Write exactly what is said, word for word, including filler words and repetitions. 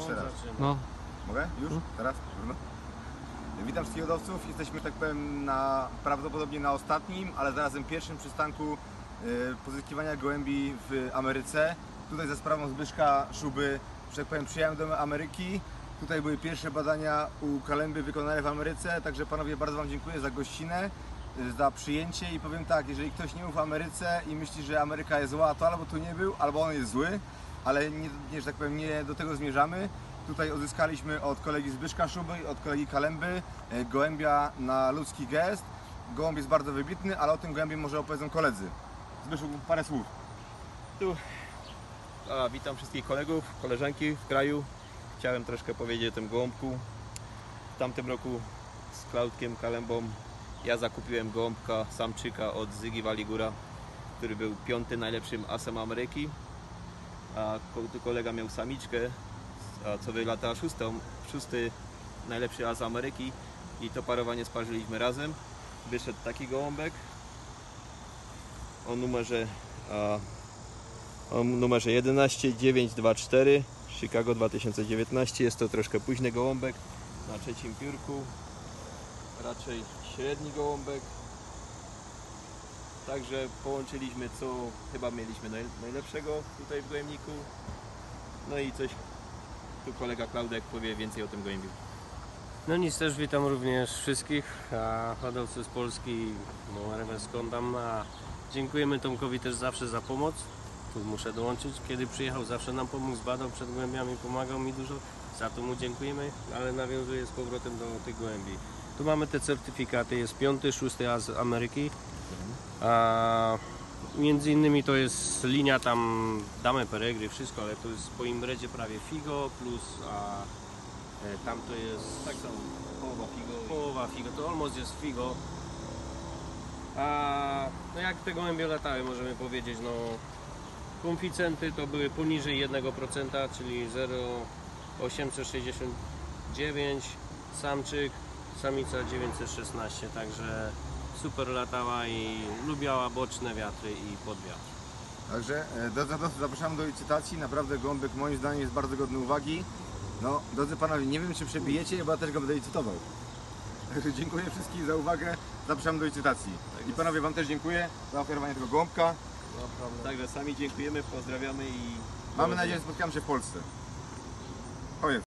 Jeszcze raz. No. Mogę? Już? No. Teraz? Trudno. Witam wszystkich hodowców. Jesteśmy, tak powiem, na, prawdopodobnie na ostatnim, ale zarazem pierwszym przystanku y, pozyskiwania gołębi w Ameryce. Tutaj za sprawą Zbyszka Szuby, że tak powiem, przyjechałem do Ameryki. Tutaj były pierwsze badania u Kalemby wykonane w Ameryce, także panowie, bardzo wam dziękuję za gościnę, za przyjęcie i powiem tak, jeżeli ktoś nie był w Ameryce i myśli, że Ameryka jest zła, to albo tu nie był, albo on jest zły, ale nie, nie, że tak powiem, nie do tego zmierzamy. Tutaj uzyskaliśmy od kolegi Zbyszka Szuby i od kolegi Kalemby gołębia na ludzki gest. Gołąb jest bardzo wybitny, ale o tym gołębie może opowiedzą koledzy. Zbyszku, parę słów. Tu. A, witam wszystkich kolegów, koleżanki w kraju. Chciałem troszkę powiedzieć o tym gołąbku. W tamtym roku z Klaudkiem Kalembą ja zakupiłem gołąbka samczyka od Zygi Waligura, który był piątym najlepszym asem Ameryki, a kolega miał samiczkę, a co wylatała szóstą, szósty najlepszy as Ameryki, i to parowanie sparzyliśmy razem. Wyszedł taki gołąbek o numerze a, o numerze jedenaście dziewięć dwa cztery, Chicago dwa tysiące dziewiętnaście. Jest to troszkę późny gołąbek, na trzecim piórku, raczej średni gołąbek. Także połączyliśmy, co chyba mieliśmy najlepszego tutaj w gołębniku. No i coś tu kolega Klaudek powie więcej o tym gołębiu. No nic, też witam również wszystkich a, hodowców z Polski, no, skąd tam, a dziękujemy Tomkowi też zawsze za pomoc. Tu muszę dołączyć, kiedy przyjechał, zawsze nam pomógł, zbadał przed gołębiami, pomagał mi dużo, za to mu dziękujemy, ale nawiązuję z powrotem do tych gołębi. Tu mamy te certyfikaty, jest piąty, szósty as Ameryki, a między innymi to jest linia tam Damy Peregry, wszystko, ale to jest po imbredzie prawie Figo plus, a e, tam to jest Tak samo, połowa Figo. połowa Figo, to almost jest Figo. A no jak te gołębie latały, możemy powiedzieć, no konficenty to były poniżej jednego procenta, czyli zero przecinek osiemset sześćdziesiąt dziewięć, samczyk, samica dziewięćset szesnaście, także super latała i lubiała boczne wiatry i podwiatr. Także drodzy hodowcy, zapraszamy do licytacji. Naprawdę gołąbek moim zdaniem jest bardzo godny uwagi. No, drodzy panowie, nie wiem czy przebijecie, bo ja też go będę licytował. Także dziękuję wszystkim za uwagę. Zapraszamy do licytacji. I panowie, wam też dziękuję za oferowanie tego gołąbka. Także sami dziękujemy, pozdrawiamy i Mamy nadzieję, że spotkamy się w Polsce. Koniec.